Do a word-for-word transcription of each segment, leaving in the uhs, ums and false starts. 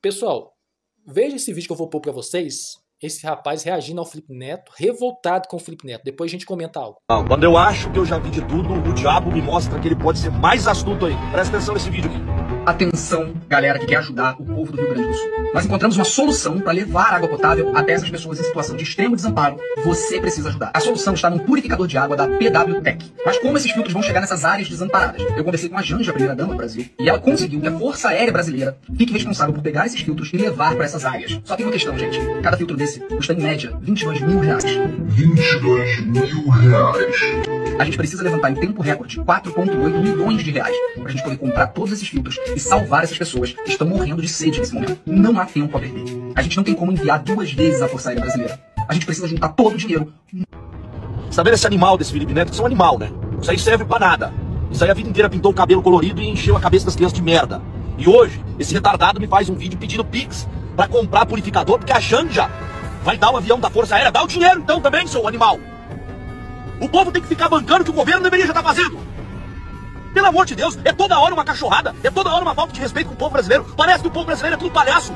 Pessoal, veja esse vídeo que eu vou pôr pra vocês. Esse rapaz reagindo ao Felipe Neto, revoltado com o Felipe Neto. Depois a gente comenta algo. Quando eu acho que eu já vi de tudo, o diabo me mostra que ele pode ser mais astuto aí. Presta atenção nesse vídeo aqui. Atenção, galera que quer ajudar o povo do Rio Grande do Sul. Nós encontramos uma solução para levar água potável até essas pessoas em situação de extremo desamparo. Você precisa ajudar. A solução está num purificador de água da P W Tech. Mas como esses filtros vão chegar nessas áreas desamparadas? Eu conversei com a Janja, a primeira-dama do Brasil, e ela conseguiu que a Força Aérea Brasileira fique responsável por pegar esses filtros e levar para essas áreas. Só tem uma questão, gente. Cada filtro desse custa em média vinte e dois mil reais. vinte e dois mil reais. A gente precisa levantar em tempo recorde quatro vírgula oito milhões de reais para a gente poder comprar todos esses filtros e salvar essas pessoas que estão morrendo de sede nesse momento. Não há tempo a perder. A gente não tem como enviar duas vezes a Força Aérea Brasileira. A gente precisa juntar todo o dinheiro. Você tá vendo esse animal desse Felipe Neto? Isso é um animal, né? Isso aí serve pra nada. Isso aí a vida inteira pintou o cabelo colorido e encheu a cabeça das crianças de merda. E hoje, esse retardado me faz um vídeo pedindo Pix pra comprar purificador, porque a Janja vai dar o avião da Força Aérea. Dá o dinheiro então também, seu animal. O povo tem que ficar bancando que o governo deveria já estar fazendo. Pelo amor de Deus, é toda hora uma cachorrada, é toda hora uma falta de respeito com o povo brasileiro. Parece que o povo brasileiro é tudo palhaço.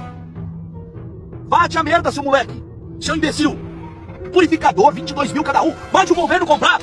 Bate a merda, seu moleque, seu imbecil. Purificador, vinte e dois mil cada um, mande o governo comprar.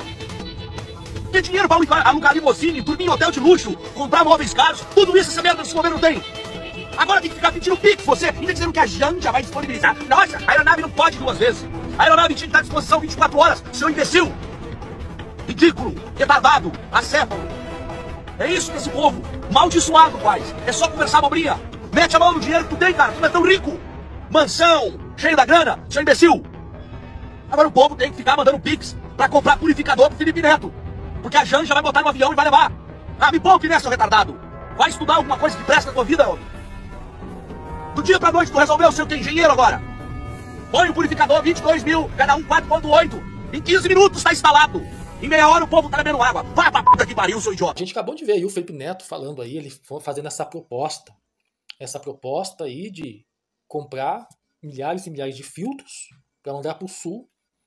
Tem dinheiro para alugar, alugar limusine, dormir em hotel de luxo, comprar móveis caros, tudo isso essa merda desse governo tem. Agora tem que ficar pedindo Pix, você, ainda dizendo que a Janja vai disponibilizar. Nossa, a aeronave não pode duas vezes. A aeronave tinha que estar à disposição vinte e quatro horas, seu imbecil. Ridículo, retardado, acéfalo. É isso que esse povo maldiçoado faz. É só conversar abobrinha. Mete a mão no dinheiro que tu tem, cara. Tu não é tão rico. Mansão, cheio da grana, seu imbecil. Agora o povo tem que ficar mandando Pix pra comprar purificador pro Felipe Neto. Porque a Janja vai botar no avião e vai levar. Ah, me poupe, né, seu retardado? Vai estudar alguma coisa que presta na tua vida, homem. Do dia pra noite tu resolveu ser o teu engenheiro agora. Põe o purificador, vinte e dois mil, cada um quatro vírgula oito. Em quinze minutos tá instalado. Em meia hora o povo tá bebendo água. Vai pra puta que pariu, seu idiota. A gente acabou de ver aí o Felipe Neto falando aí, ele fazendo essa proposta. Essa proposta aí de comprar milhares e milhares de filtros para mandar pro sul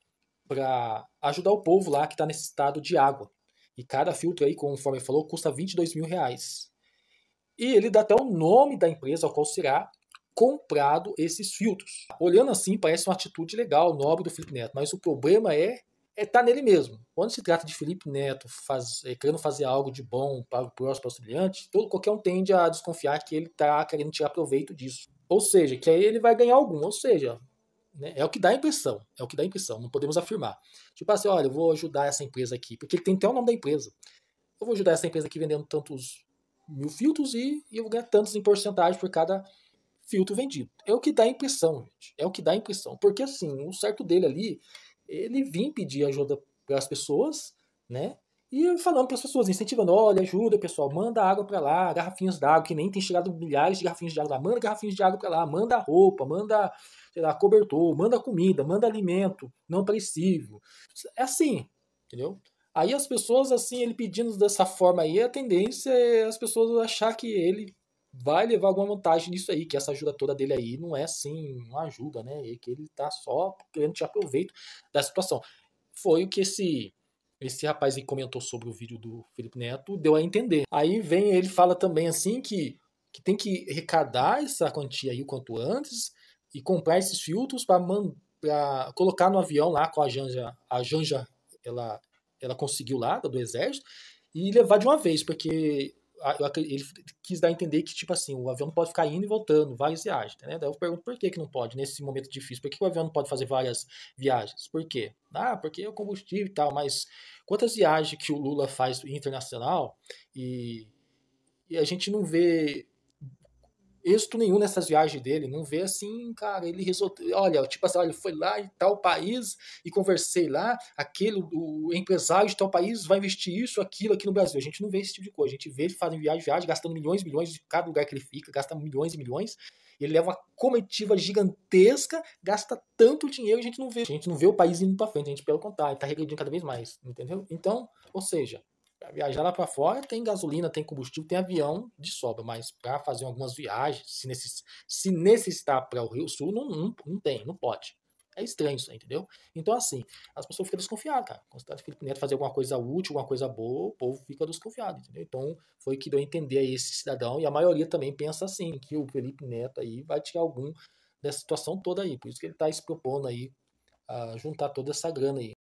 para ajudar o povo lá que tá nesse estado de água. E cada filtro aí, conforme ele falou, custa vinte e dois mil reais. E ele dá até o nome da empresa ao qual será comprado esses filtros. Olhando assim, parece uma atitude legal, nobre do Felipe Neto, mas o problema é é tá nele mesmo. Quando se trata de Felipe Neto faz, é, querendo fazer algo de bom para o próximo, para o brilhante, todo, qualquer um tende a desconfiar que ele está querendo tirar proveito disso. Ou seja, que aí ele vai ganhar algum. Ou seja, né, é o que dá a impressão. É o que dá a impressão. Não podemos afirmar. Tipo assim, olha, eu vou ajudar essa empresa aqui, porque ele tem até o nome da empresa. Eu vou ajudar essa empresa aqui vendendo tantos mil filtros e, e eu vou ganhar tantos em porcentagem por cada filtro vendido. É o que dá a impressão, gente. É o que dá a impressão. Porque assim, o certo dele ali, ele vinha pedir ajuda para as pessoas, né? E falando para as pessoas, incentivando, olha, ajuda, pessoal, manda água para lá, garrafinhas d'água, que nem tem chegado milhares de garrafinhas de água lá, manda garrafinhas de água para lá, manda roupa, manda, sei lá, cobertor, manda comida, manda alimento não perecível. É assim, entendeu? Aí as pessoas, assim, ele pedindo dessa forma aí, a tendência é as pessoas achar que ele vai levar alguma vantagem nisso aí, que essa ajuda toda dele aí não é assim uma ajuda, né? E que ele tá só querendo tirar proveito da situação. Foi o que esse esse rapaz aí comentou sobre o vídeo do Felipe Neto, deu a entender. Aí vem ele fala também assim que, que tem que arrecadar essa quantia aí o quanto antes e comprar esses filtros para colocar no avião lá com a Janja, a Janja ela, ela conseguiu lá do exército e levar de uma vez, porque ele quis dar a entender que, tipo assim, o avião não pode ficar indo e voltando, várias viagens, né? Daí eu pergunto por que que não pode, nesse momento difícil, por que o avião não pode fazer várias viagens? Por quê? Ah, porque é o combustível e tal, mas quantas viagens que o Lula faz internacional e, e a gente não vê êxito nenhum nessas viagens dele, não vê assim, cara, ele resolveu, olha, tipo assim, olha, foi lá em tal país e conversei lá, aquele, o empresário de tal país vai investir isso, aquilo aqui no Brasil, a gente não vê esse tipo de coisa, a gente vê ele fazendo viagem, viagem, gastando milhões e milhões de cada lugar que ele fica, gasta milhões e milhões, ele leva uma comitiva gigantesca, gasta tanto dinheiro, a gente não vê, a gente não vê o país indo pra frente, a gente pelo contrário, tá regredindo cada vez mais, entendeu? Então, ou seja, para viajar lá para fora tem gasolina, tem combustível, tem avião de sobra, mas para fazer algumas viagens, se, necess, se necessitar para o Rio Sul, não, não, não tem, não pode. É estranho isso aí, entendeu? Então, assim, as pessoas ficam desconfiadas, cara. Quando o Felipe Neto fazer alguma coisa útil, alguma coisa boa, o povo fica desconfiado, entendeu? Então, foi que deu a entender aí esse cidadão, e a maioria também pensa assim, que o Felipe Neto aí vai tirar algum dessa situação toda aí. Por isso que ele está se propondo aí a juntar toda essa grana aí.